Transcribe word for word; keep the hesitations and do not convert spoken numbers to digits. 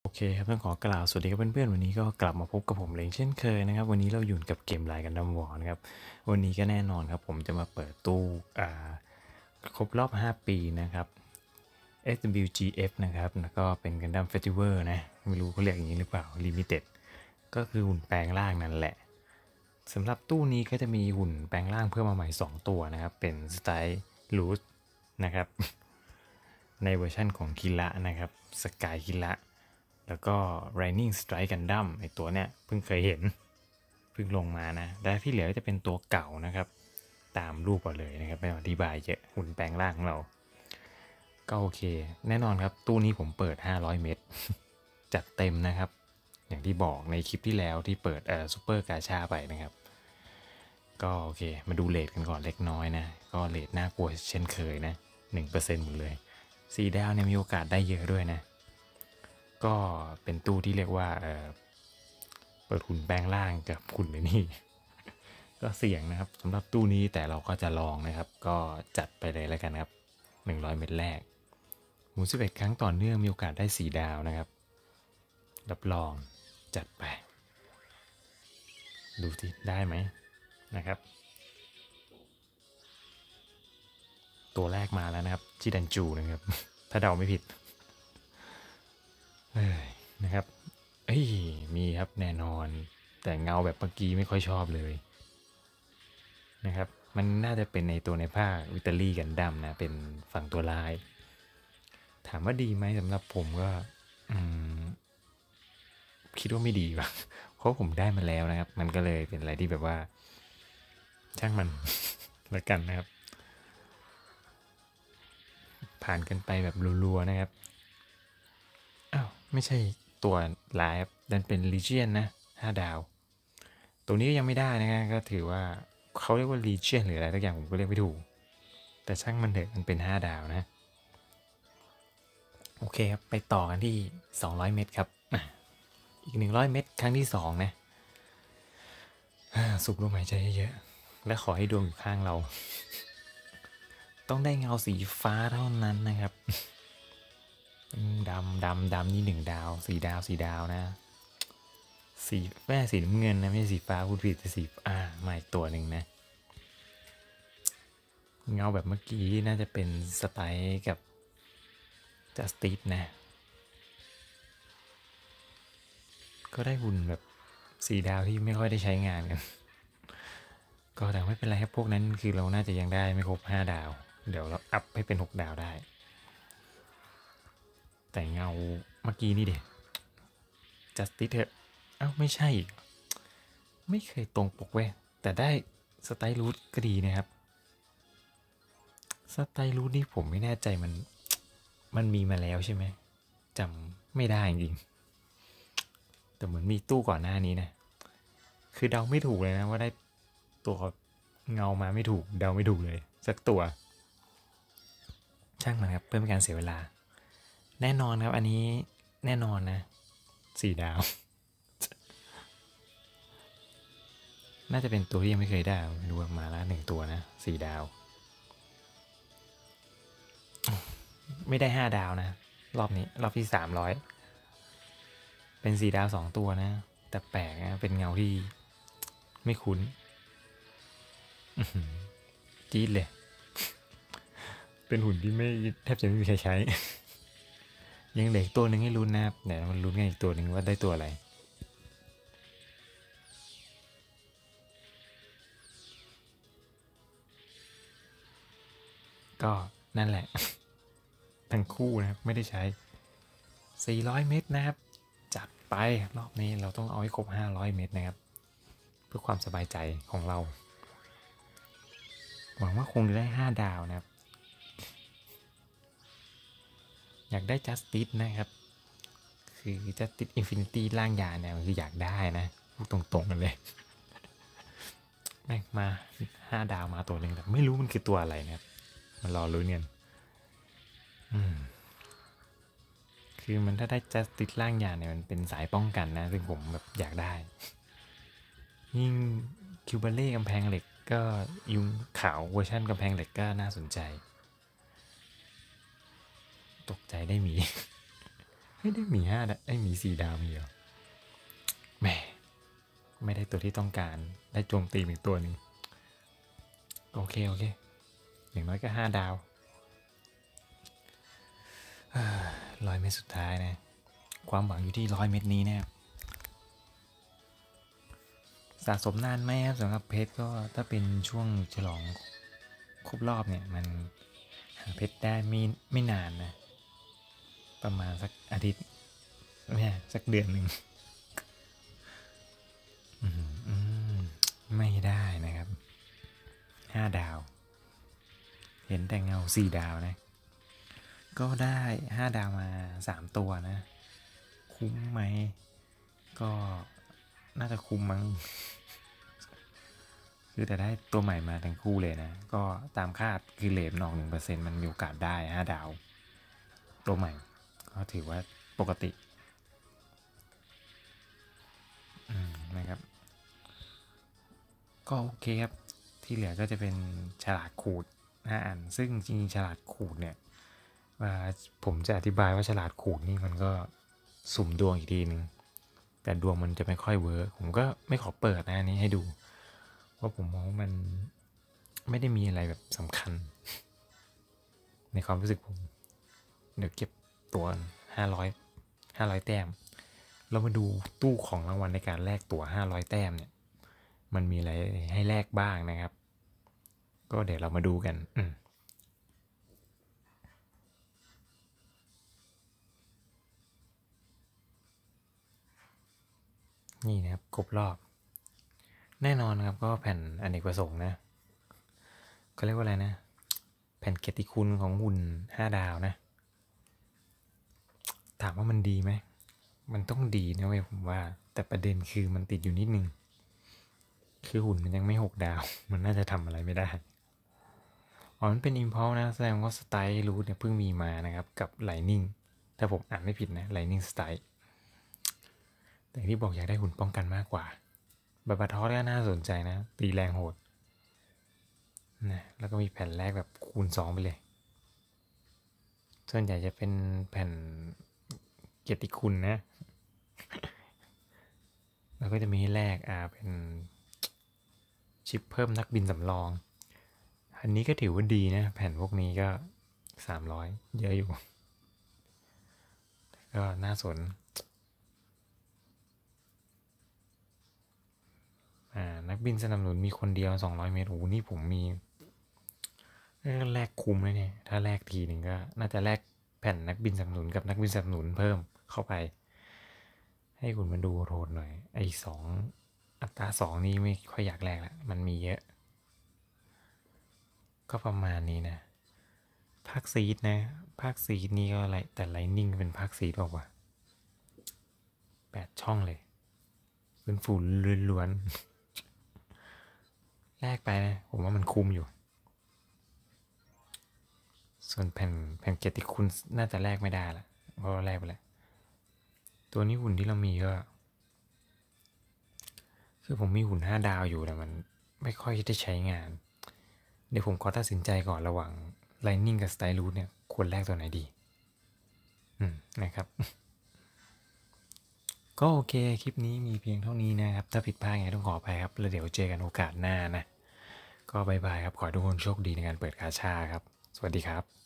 โอเคครับต้องขอกล่าวสวัสดีครับเพื่อนๆวันนี้ก็กลับมาพบกับผมเลยเช่นเคยนะครับวันนี้เราอยู่กับเกมไลน์กันดั้มวอร์นะครับวันนี้ก็แน่นอนครับผมจะมาเปิดตู้อ่าครบรอบห้าปีนะครับ เอส ดับเบิลยู จี เอฟ นะครับแล้วก็เป็นกันดั้มเฟสติวัลนะไม่รู้เขาเรียกอย่างนี้หรือเปล่า Limited ก็คือหุ่นแปลงร่างนั่นแหละสำหรับตู้นี้ก็จะมีหุ่นแปลงร่างเพิ่มมาใหม่สองตัวนะครับเป็นสไตล์ลูสนะครับในเวอร์ชั่นของคิระนะครับสกายคิระแล้วก็ Lightning Strike Gundam ไอตัวเนี้ยเพิ่งเคยเห็นเพิ่งลงมานะและที่เหลือจะเป็นตัวเก่านะครับตามรูปเอาเลยนะครับไม่ต้องอธิบายเยอะหุ่นแปลงร่างของเราก็โอเคแน่นอนครับตู้นี้ผมเปิดห้าร้อยเมตรจัดเต็มนะครับอย่างที่บอกในคลิปที่แล้วที่เปิดเอ่อซูเปอร์กาชาไปนะครับก็โอเคมาดูเรทกันก่อนเล็กน้อยนะก็เรทน่ากลัวเช่นเคยนะ หนึ่งเปอร์เซ็นต์ หมดเลยสี่ดาวเนี่ยมีโอกาสได้เยอะด้วยนะก็เป็นตู้ที่เรียกว่าเออเปิดหุ่นแปลงร่างกับหุ่นในนี่ ก็เสี่ยงนะครับสำหรับตู้นี้แต่เราก็จะลองนะครับก็จัดไปเลยแล้วกันครับหนึ่งร้อยเม็ดแรกหมุนสิบเอ็ดครั้งต่อเนื่องมีโอกาสได้สี่ดาวนะครับรับรองจัดไปดูสิได้ไหมนะครับตัวแรกมาแล้วนะครับชิดันจูนะครับ ถ้าเดาไม่ผิดนะครับเอ้ยมีครับแน่นอนแต่เงาแบบเมื่อกี้ไม่ค่อยชอบเลยนะครับมันน่าจะเป็นในตัวในภาควิตาลีกันดั้มนะเป็นฝั่งตัวลายถามว่าดีไหมสำหรับผมก็คิดว่าไม่ดีว่ะเพราะผมได้มาแล้วนะครับมันก็เลยเป็นอะไรที่แบบว่าช่างมัน แล้วกันนะครับผ่านกันไปแบบรัวๆนะครับอ้าวไม่ใช่ตัวลายครับดันเป็นลีเจียนนะห้าดาวตัวนี้ก็ยังไม่ได้นะก็ถือว่าเขาเรียกว่าลีเจียนหรืออะไรทุกอย่างผมก็เรียกไม่ถูกแต่ช่างมันเถอะมันเป็นห้าดาวนะโอเคครับไปต่อกันที่สองร้อยเมตรครับอีกหนึ่งร้อยเมตรครั้งที่สองนะสูบลมหายใจเยอะๆและขอให้ดวงอยู่ข้างเราต้องได้เงาสีฟ้าเท่านั้นนะครับดำดำดำนี่หนึ่งดาวสีดาวสีดาวนะสีแม่สีน้ำเงินนะไม่ใช่สีฟ้าพูดผิดแต่สีอ่ามาอีกตัวหนึ่งนะเงาแบบเมื่อกี้น่าจะเป็นสไตล์กับจัสติสนะก็ได้หุ่นแบบสีดาวที่ไม่ค่อยได้ใช้งานกันก็แต่ไม่เป็นไรครับพวกนั้นคือเราน่าจะยังได้ไม่ครบห้าดาวเดี๋ยวเราอัพให้เป็นหกดาวได้แต่เงาเมื่อกี้นี่เด็จัสติสเถอะเอ้าไม่ใช่ไม่เคยตรงปกเว้ยแต่ได้สไตล์รูทก็ดีนะครับสไตล์รูทนี่ผมไม่แน่ใจมันมันมีมาแล้วใช่ไหมจำไม่ได้จริงแต่เหมือนมีตู้ก่อนหน้านี้นะคือเดาไม่ถูกเลยนะว่าได้ตัวเงามาไม่ถูกเดาไม่ถูกเลยสักตัวช่างมันครับเพื่อเป็นการเสียเวลาแน่นอนครับอันนี้แน่นอนนะสี่ดาวน่าจะเป็นตัวที่ยังไม่เคยได้ดูมาแล้วหนึ่งตัวนะสี่ดาวไม่ได้ห้าดาวนะรอบนี้รอบที่สามร้อยเป็นสี่ดาวสองตัวนะแต่แปลกนะเป็นเงาที่ไม่คุ้นจี๊ดเลยเป็นหุ่นที่ไม่แทบจะไม่มีใครใช้ยังเหลือตัวหนึ่งให้ลุ้นนะครับเดี๋ยวมันลุ้นกันอีกตัวหนึ่งว่าได้ตัวอะไรก็นั่นแหละทั้งคู่นะครับไม่ได้ใช้สี่ร้อยเมตรนะครับจัดไปรอบนี้เราต้องเอาให้ครบห้าร้อยเมตรนะครับเพื่อความสบายใจของเราหวังว่าคงจะได้ห้าดาวนะครับอยากได้ Justice นะครับคือ Justice Infinity ร่างยาเนี่ยคืออยากได้นะพูดตรงๆกันเลยแม่งมาห้าดาวมาตัวหนึ่งแต่ไม่รู้มันคือตัวอะไรนะครับมารอลุ้นกันคือมันถ้าได้ Justice ร่างยาเนี่ยมันเป็นสายป้องกันนะซึ่งผมแบบอยากได้ยิ่งคิวบาเล่กำแพงเหล็กก็ยุงขาวเวอร์ชันกำแพงเหล็กก็น่าสนใจตกใจได้มีไม่ได้หมีห้าไอ้หมีสี่ดาวมีเหรอแหมไม่ได้ตัวที่ต้องการได้โจมตีอีกตัวหนึ่งโอเคโอเคอย่างน้อยก็ห้าดาวร้อยเม็ดสุดท้ายนะความหวังอยู่ที่ร้อยเม็ดนี้นะสะสมนานไหมครับสำหรับเพชรก็ถ้าเป็นช่วงฉลองครบรอบเนี่ยมันหาเพชรได้ไม่ไม่นานนะประมาณสักอาทิตย์ไม่ใช่สักเดือนหนึ่งไม่ได้นะครับห้าดาวเห็นแต่เงาสี่ดาวนะก็ได้ห้าดาวมาสามตัวนะคุ้มไหมก็น่าจะคุ้มมั้งคือแต่ได้ตัวใหม่มาทั้งคู่เลยนะก็ตามคาดคือเลมนอกหนึ่งเปอร์เซ็นต์มันมีโอกาสได้ห้าดาวตัวใหม่ก็ถือว่าปกตินะครับก็โอเคครับที่เหลือก็จะเป็นฉลากขูดห้าอันซึ่งจริงๆฉลากขูดเนี่ยผมจะอธิบายว่าฉลาดขูดนี่มันก็สุ่มดวงอีกทีนึงแต่ดวงมันจะไม่ค่อยเวิร์กผมก็ไม่ขอเปิดนะอันนี้ให้ดูเพราะผมมองว่ามันไม่ได้มีอะไรแบบสำคัญในความรู้สึกผมเดี๋ยวเก็บตัวห้าร้อยห้าร้อยแต้มเรามาดูตู้ของรางวัลในการแลกตัวห้าร้อยแต้มเนี่ยมันมีอะไรให้แลกบ้างนะครับก็เดี๋ยวเรามาดูกันนี่นะครับครบรอบแน่นอนครับก็แผ่นอเนกประสงค์นะเขาเรียกว่าอะไรนะแผ่นเกียรติคุณของหุ่นห้าดาวนะถามว่ามันดีไหมมันต้องดีนะเว้ยผมว่าแต่ประเด็นคือมันติดอยู่นิดนึงคือหุ่นมันยังไม่หกดาวมันน่าจะทำอะไรไม่ได้อ๋อมันเป็นอิมพอลนะแสดงว่าสไตล์รูทเนี่ยเพิ่งมีมานะครับกับไลนิ่งถ้าผมอ่านไม่ผิดนะไลนิ่งสไตล์แต่ที่บอกอยากได้หุ่นป้องกันมากกว่าบาบาทอสก็น่าสนใจนะตีแรงโหดนะแล้วก็มีแผ่นแรกแบบคูณสองไปเลยส่วนใหญ่จะเป็นแผ่นเกียรติคุณนะแล้วก็จะมีแรกอ่าเป็นชิปเพิ่มนักบินสำรองอันนี้ก็ถือว่าดีนะแผ่นพวกนี้ก็สามร้อยเยอะอยู่ก็น่าสนอ่านักบินสนับสนุนมีคนเดียวสองร้อยเมตรโอ้นี่ผมมีแลกคุ้มเลยเนี่ยถ้าแลกทีหนึ่งก็น่าจะแลกแผ่นนักบินสนับสนุนกับนักบินสนับสนุนเพิ่มเข้าไปให้คุณมาดูโทนหน่อยไอ้สองอัตราสองนี่ไม่ค่อยอยากแลกละมันมีเยอะก็ประมาณนี้นะภาคซีดนะภาคซีดนี่ก็อะไรแต่ไลนิ่งเป็นภาคซีดบอกว่าแปดช่องเลยเป็นฝุ่นล้วนๆแลกไปนะผมว่ามันคุ้มอยู่ส่วนแผ่นแผ่นเกียรติคุณน่าจะแลกไม่ได้ละเพราะว่าแลกไปแล้วตัวนี้หุ่นที่เรามีก็คือผมมีหุ่นห้าดาวอยู่แต่มันไม่ค่อยได้ใช้งานเดี๋ยวผมขอตัดสินใจก่อนระหว่าง Lightning กับ Style Root เนี่ยควรแลกตัวไหนดีนะครับก็โอเคคลิปนี้มีเพียงเท่านี้นะครับถ้าผิดพลาดไงต้องขออภัยครับแล้วเดี๋ยวเจอกันโอกาสหน้านะก็บายบายครับขอให้ทุกคนโชคดีในการเปิดกาชาครับสวัสดีครับ